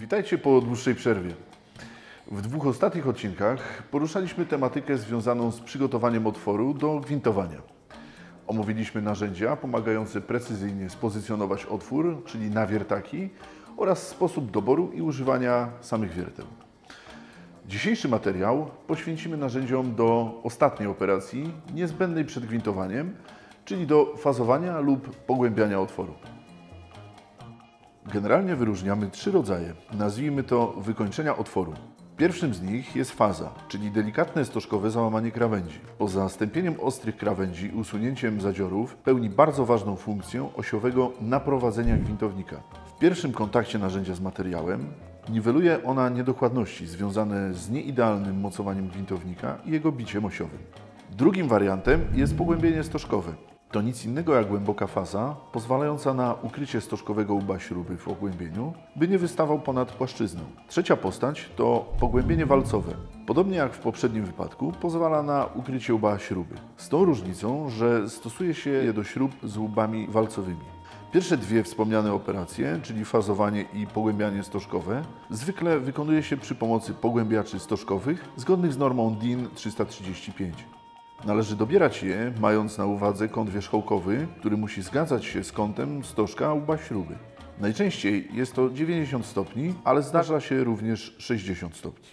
Witajcie po dłuższej przerwie. W dwóch ostatnich odcinkach poruszaliśmy tematykę związaną z przygotowaniem otworu do gwintowania. Omówiliśmy narzędzia pomagające precyzyjnie spozycjonować otwór, czyli nawiertaki, oraz sposób doboru i używania samych wierteł. Dzisiejszy materiał poświęcimy narzędziom do ostatniej operacji niezbędnej przed gwintowaniem, czyli do fazowania lub pogłębiania otworu. Generalnie wyróżniamy trzy rodzaje, nazwijmy to wykończenia otworu. Pierwszym z nich jest faza, czyli delikatne stożkowe załamanie krawędzi. Poza stępieniem ostrych krawędzi i usunięciem zadziorów pełni bardzo ważną funkcję osiowego naprowadzenia gwintownika. W pierwszym kontakcie narzędzia z materiałem niweluje ona niedokładności związane z nieidealnym mocowaniem gwintownika i jego biciem osiowym. Drugim wariantem jest pogłębienie stożkowe. To nic innego jak głęboka faza, pozwalająca na ukrycie stożkowego łba śruby w pogłębieniu, by nie wystawał ponad płaszczyznę. Trzecia postać to pogłębienie walcowe. Podobnie jak w poprzednim wypadku, pozwala na ukrycie łba śruby. Z tą różnicą, że stosuje się je do śrub z łbami walcowymi. Pierwsze dwie wspomniane operacje, czyli fazowanie i pogłębianie stożkowe, zwykle wykonuje się przy pomocy pogłębiaczy stożkowych zgodnych z normą DIN 335. Należy dobierać je, mając na uwadze kąt wierzchołkowy, który musi zgadzać się z kątem stożka łba śruby. Najczęściej jest to 90 stopni, ale zdarza się również 60 stopni.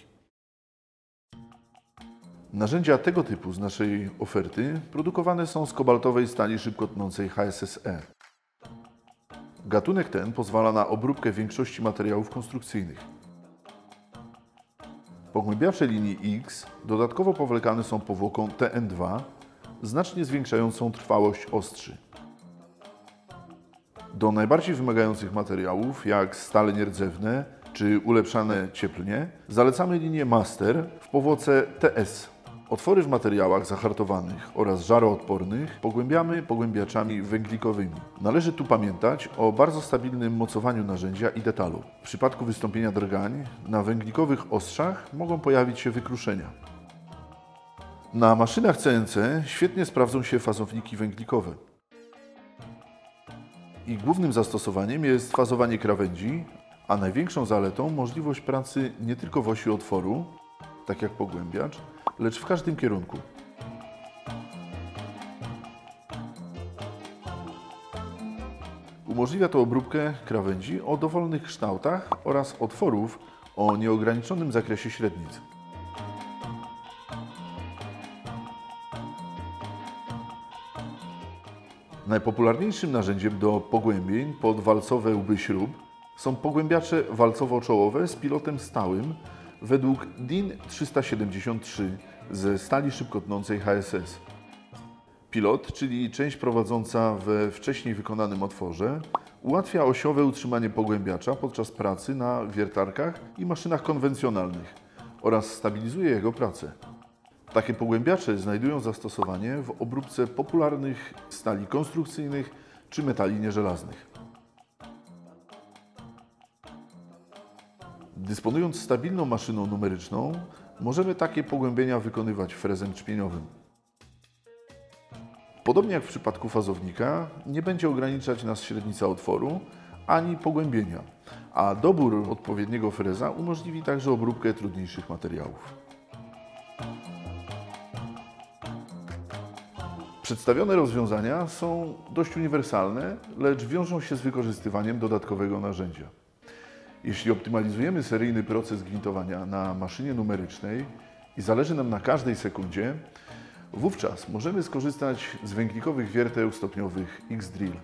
Narzędzia tego typu z naszej oferty produkowane są z kobaltowej stali szybkotnącej HSSE. Gatunek ten pozwala na obróbkę większości materiałów konstrukcyjnych. Pogłębiacze linii X dodatkowo powlekane są powłoką TN2, znacznie zwiększającą trwałość ostrzy. Do najbardziej wymagających materiałów, jak stale nierdzewne czy ulepszane cieplnie, zalecamy linię Master w powłoce TS. Otwory w materiałach zahartowanych oraz żaroodpornych pogłębiamy pogłębiaczami węglikowymi. Należy tu pamiętać o bardzo stabilnym mocowaniu narzędzia i detalu. W przypadku wystąpienia drgań na węglikowych ostrzach mogą pojawić się wykruszenia. Na maszynach CNC świetnie sprawdzą się fazowniki węglikowe. Ich głównym zastosowaniem jest fazowanie krawędzi, a największą zaletą możliwość pracy nie tylko w osi otworu, tak jak pogłębiacz, lecz w każdym kierunku. Umożliwia to obróbkę krawędzi o dowolnych kształtach oraz otworów o nieograniczonym zakresie średnic. Najpopularniejszym narzędziem do pogłębień pod walcowe łby śrub są pogłębiacze walcowo-czołowe z pilotem stałym według DIN 373 ze stali szybkotnącej HSS. Pilot, czyli część prowadząca we wcześniej wykonanym otworze, ułatwia osiowe utrzymanie pogłębiacza podczas pracy na wiertarkach i maszynach konwencjonalnych oraz stabilizuje jego pracę. Takie pogłębiacze znajdują zastosowanie w obróbce popularnych stali konstrukcyjnych czy metali nieżelaznych. Dysponując stabilną maszyną numeryczną, możemy takie pogłębienia wykonywać frezem trzpieniowym. Podobnie jak w przypadku fazownika, nie będzie ograniczać nas średnica otworu ani pogłębienia, a dobór odpowiedniego freza umożliwi także obróbkę trudniejszych materiałów. Przedstawione rozwiązania są dość uniwersalne, lecz wiążą się z wykorzystywaniem dodatkowego narzędzia. Jeśli optymalizujemy seryjny proces gwintowania na maszynie numerycznej i zależy nam na każdej sekundzie, wówczas możemy skorzystać z węglikowych wierteł stopniowych X-Drill.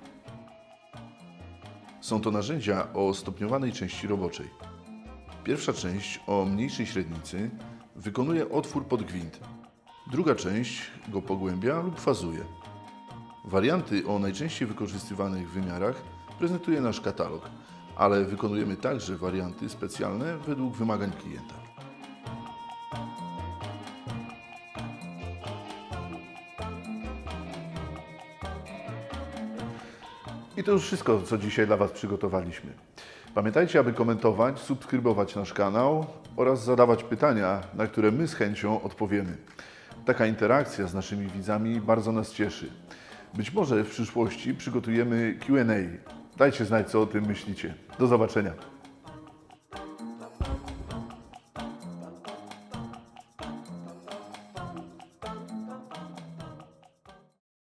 Są to narzędzia o stopniowanej części roboczej. Pierwsza część o mniejszej średnicy wykonuje otwór pod gwint. Druga część go pogłębia lub fazuje. Warianty o najczęściej wykorzystywanych wymiarach prezentuje nasz katalog, ale wykonujemy także warianty specjalne według wymagań klienta. I to już wszystko, co dzisiaj dla Was przygotowaliśmy. Pamiętajcie, aby komentować, subskrybować nasz kanał oraz zadawać pytania, na które my z chęcią odpowiemy. Taka interakcja z naszymi widzami bardzo nas cieszy. Być może w przyszłości przygotujemy Q&A. Dajcie znać, co o tym myślicie. Do zobaczenia.